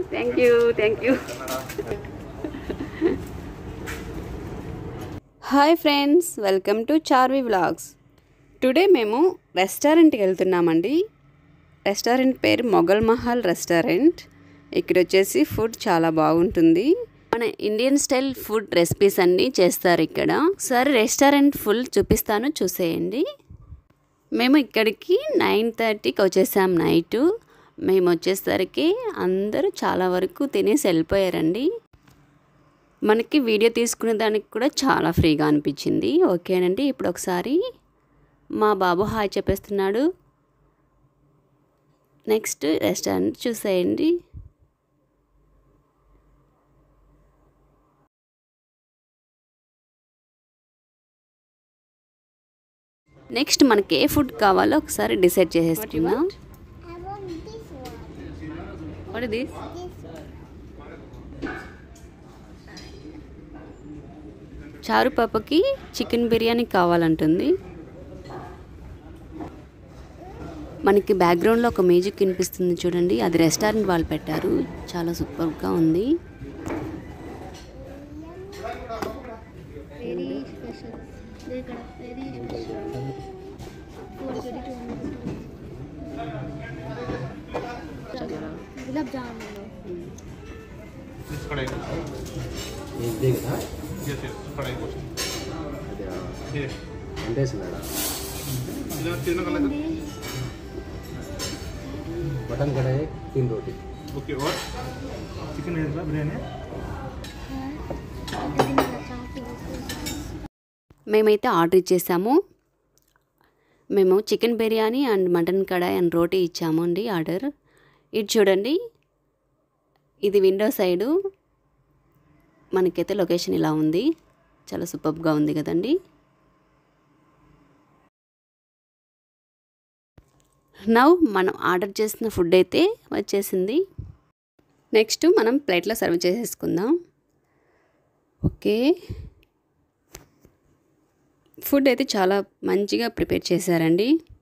Thank you. Hi friends, welcome to Charvi vlogs. Today మేము రెస్టారెంట్కి వెళ్తున్నామండి. రెస్టారెంట్ పేరు మొఘల్ మహల్ రెస్టారెంట్. ఇక్కడ వచ్చేసి ఫుడ్ చాలా బాగుంటుంది. మన ఇండియన్ స్టైల్ ఫుడ్ రెసిపీస్ అన్నీ చేస్తారు ఇక్కడ. సరే రెస్టారెంట్ ఫుల్ చూపిస్తాను, చూసేయండి. మేము ఇక్కడికి 9:30కి వచ్చేసాం నైటు. మేము వచ్చేసరికి అందరూ చాలా వరకు తినేసి వెళ్ళిపోయారండి. మనకి వీడియో తీసుకునే దానికి కూడా చాలా ఫ్రీగా అనిపించింది. ఓకేనండి, ఇప్పుడు ఒకసారి మా బాబు హాయ్ చెప్పేస్తున్నాడు. నెక్స్ట్ రెస్టారెంట్ చూసేయండి. నెక్స్ట్ మనకి ఏ ఫుడ్ కావాలో ఒకసారి డిసైడ్ చేసేసుకుందాం. What is this? చారు పాపకి చికెన్ బిర్యానీ కావాలంటుంది. మనకి బ్యాక్గ్రౌండ్లో ఒక మ్యూజిక్ వినిపిస్తుంది చూడండి, అది రెస్టారెంట్ వాళ్ళు పెట్టారు. చాలా సూపర్గా ఉంది. గులాబ్ జామున్ मटन कढ़ाई 3 रोटी. ओके, और चिकन बिरयानी. మేమైతే ఆర్డర్ ఇచ్చేసాము. మేము chicken biryani and mutton kadai and రోటీ ఇచ్చాము అండి ఆర్డర్. ఇది చూడండి, ఇది విండో సైడు. మనకైతే లొకేషన్ ఇలా ఉంది. చాలా సూపర్గా ఉంది కదండి. నౌ మనం ఆర్డర్ చేసిన ఫుడ్ అయితే వచ్చేసింది. నెక్స్ట్ మనం ప్లేట్లో సర్వ్ చేసేసుకుందాం. ఓకే, ఫుడ్ అయితే చాలా మంచిగా ప్రిపేర్ చేశారండి.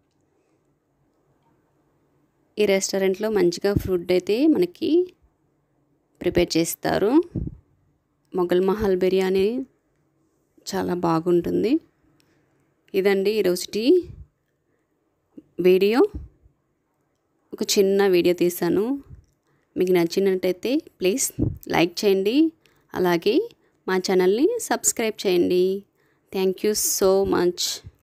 ఈ రెస్టారెంట్లో మంచిగా ఫుడ్ అయితే మనకి ప్రిపేర్ చేస్తారు. మొఘల్ మహల్ బిర్యానీ చాలా బాగుంటుంది. ఇదండి ఈరోజుటి వీడియో. ఒక చిన్న వీడియో తీసాను. మీకు నచ్చినట్టయితే ప్లీజ్ లైక్ చేయండి, అలాగే మా ఛానల్ని సబ్స్క్రైబ్ చేయండి. Thank you so much.